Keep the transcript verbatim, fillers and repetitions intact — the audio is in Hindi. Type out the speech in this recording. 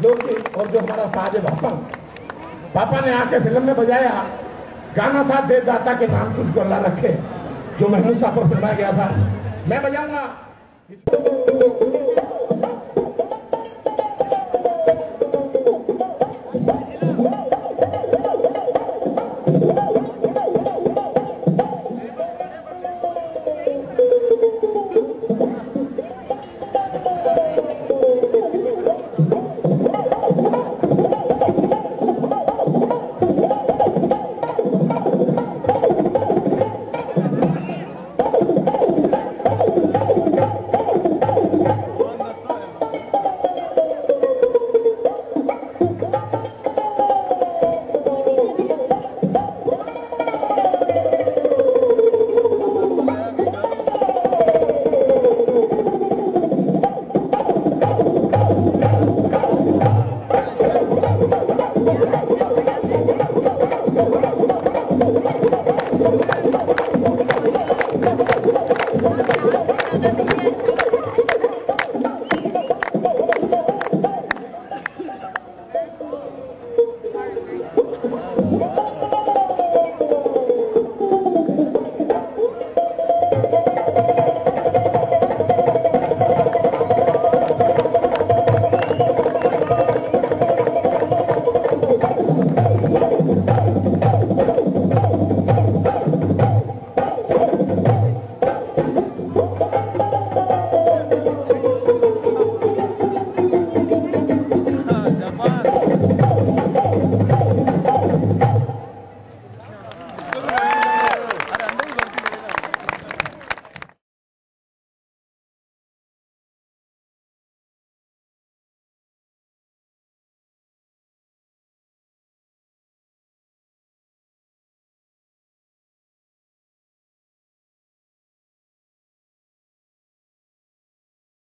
लोकगीत और जो हमारा साज है भप्पन, पापा ने आके फिल्म में बजाया गाना था देवदाता के नाम तुझको अल्लाह रखे, जो महमूद साहब पर फिल्माया गया था। मैं बजाऊंगा